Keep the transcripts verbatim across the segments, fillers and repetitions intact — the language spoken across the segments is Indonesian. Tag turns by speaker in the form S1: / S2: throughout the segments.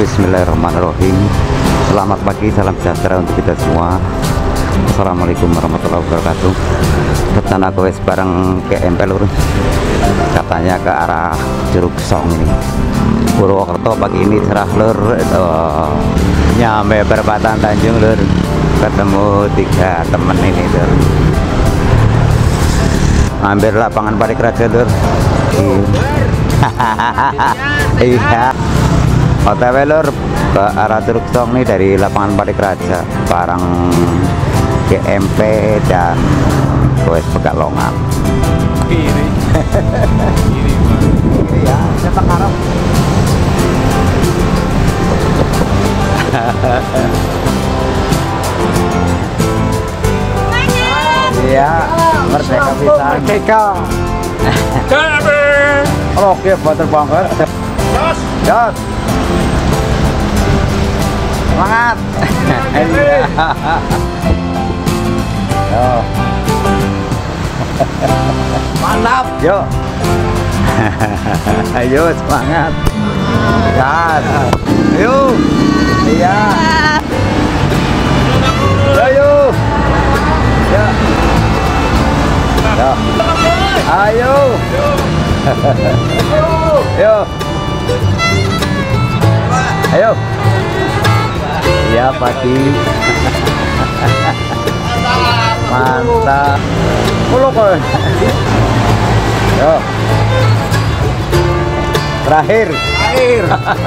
S1: Bismillahirrahmanirrahim. Selamat pagi, salam sejahtera untuk kita semua. Assalamualaikum warahmatullahi wabarakatuh. Tetan aku wis bareng ke M P lur. Katanya ke arah Curug Song ini. Purwokerto pagi ini cerah lur. Oh, nyampe perempatan Tanjung lur. Ketemu tiga temen ini lur. Hampir lapangan Parikraja lur. Iya. O T W lur ke arah Curug Song nih dari lapangan Parikraja bareng G M P dan Goes Pekalongan.
S2: Kiri. Kiri.
S1: Iya, cetak arah. Iya, merdeka pisan. Merdeka. Oke, buat banget.
S2: Jos.
S1: Jos. Semangat. Yo. Mantap. Yo. Ayo semangat. Gas. Ayo. Iya. Ayo. Ya. Ya. Ayo. Ayo. Ayo. Ya pagi. Mantap. Pulau kok. Yo. Terakhir. Terakhir.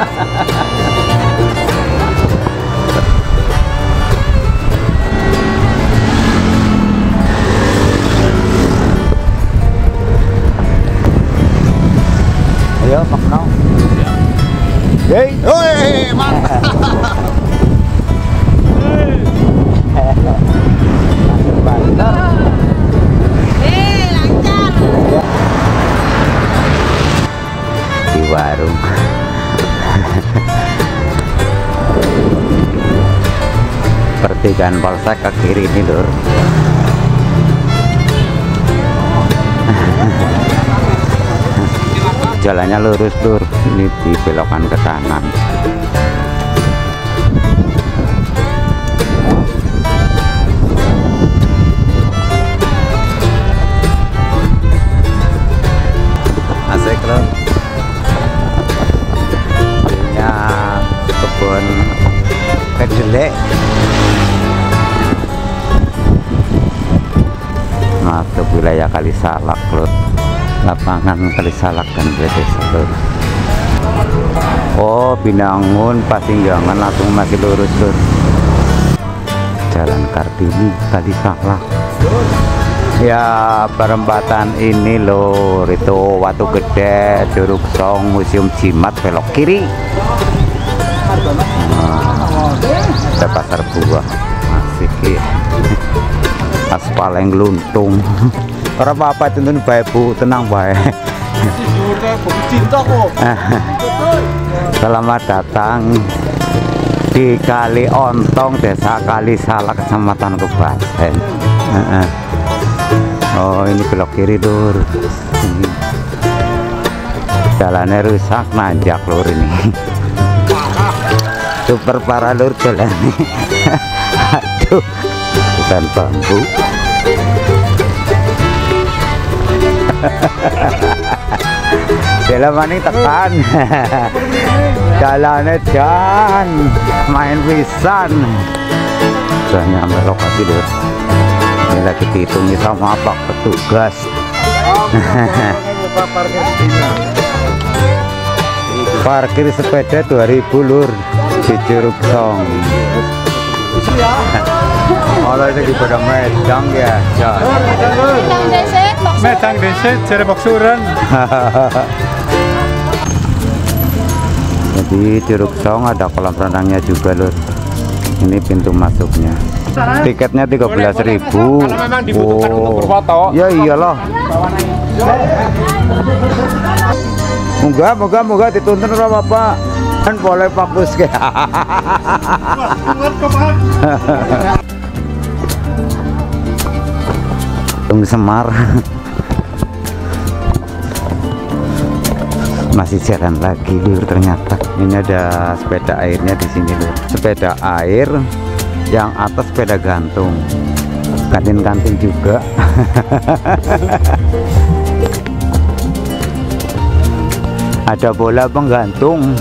S1: Ayo, Pak Nau. Yeay. Woi, mantap.
S3: Eh, lancar.
S1: Di warung. Pertigaan Polsek ke kiri ini lur. Jalannya lurus lur, ini dibelokkan ke kanan. Asik lur. Ini kebun kedelai. Masuk wilayah Kalisalak lur. Lapangan Kalisalak dan Desa lur. Oh, Binangun Pasinggangan langsung masih lurus lur. Jalan Kartini Kalisalak. Ya, perempatan ini lur, itu Watu Gede, Curug Song, Museum Jimat belok kiri. Nah, ada pasar buah. Asik ya. Aspal yang geluntung. Ora apa-apa tuntun bae Bu, tenang bae.
S2: Cinta kok.
S1: Selamat datang di Kali Ontong, Desa Kalisalak, Kecamatan Kebasen. Oh, ini belok kiri lur. Ini. Jalannya rusak, nanjak lur ini. Super parah lur jalannya. Aduh, bukan bambu. Jalan ini tekan. Jalannya jan main pisan. Sudah nyampe lokasi lur. Ini lagi dihitungi sama Pak petugas. Parkir sepeda dua ribu lur di Curug Song. Kalau itu pada Medang ya,
S3: Medang Desit,
S2: Medang Desit, Jere Boksuran.
S1: Jadi Curug Song ada kolam renangnya juga lur. Ini pintu masuknya. Tiketnya tiga belas ribu.
S2: Karena memang dibutuhkan
S1: Oh.
S2: untuk berfoto.
S1: Ya iyalah. Moga moga moga dituntun ora Bapak. Kan boleh fokus ke. Tung Semar. Masih jalan lagi lur, ternyata ini ada sepeda airnya di sini lur. Sepeda air yang atas sepeda gantung, kantin-kantin juga. Ada bola penggantung.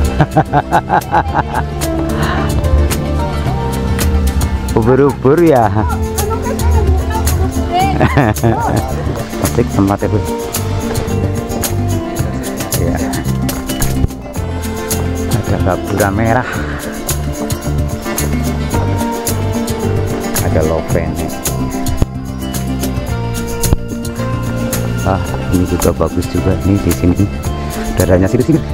S1: Ubur-ubur ya. Asik tempatnya lur. Ya, ada gapura merah, ada lopen. Ah, ini juga bagus juga nih di sini. Darahnya sini sini.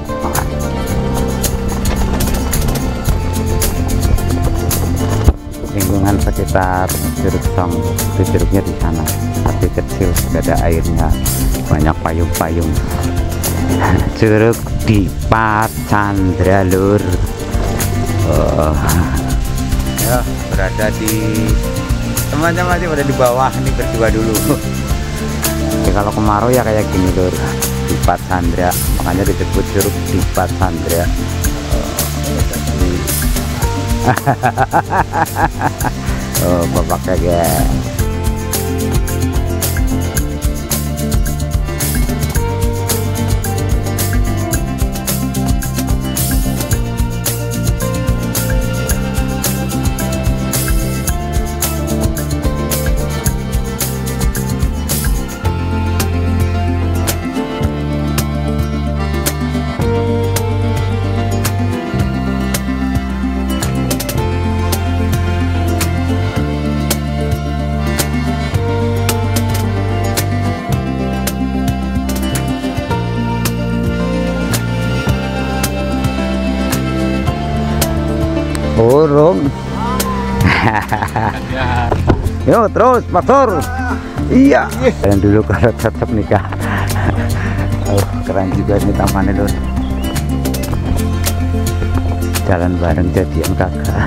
S1: Lingkungan sekitar Curug Song, itu curugnya di sana, tapi kecil, ada airnya, banyak payung-payung. Curug Dipa Chandra lur. Oh. Ya, berada di teman-teman masih berada di bawah ini berdua dulu. Ya, kalau kemarau ya kayak gini lur, Dipa Chandra, makanya disebut Curug Dipa Chandra. Oh, bapak kaget. Burung. Yo terus motor. Iya. Jalan dulu kalau tetap nikah. Oh, keren juga ini tamannya lur. Jalan bareng jadian kakak.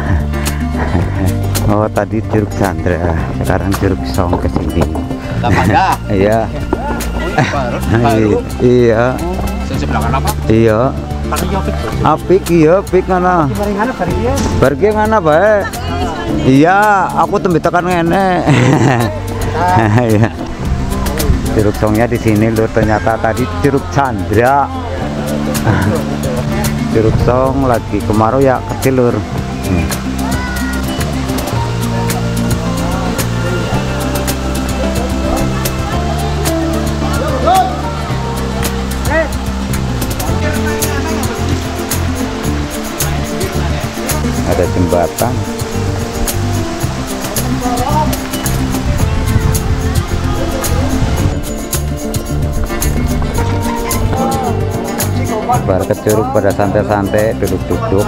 S1: Oh tadi Curug Chandra, sekarang Curug Song ke sini.
S2: Taman
S1: Iya.
S2: baru.
S1: Iya.
S2: Sebelah kanan apa?
S1: Iya. Apik iya, apik ngana. Pergi ngana bae. Iya, aku tembe tekan ngene. Iya. Curug Songnya di sini lur, ternyata tadi Curug Chandra. Curug Song lagi kemarau ya kecil lur. Hmm. Ada jembatan. Bar ke curug pada santai-santai, duduk-duduk.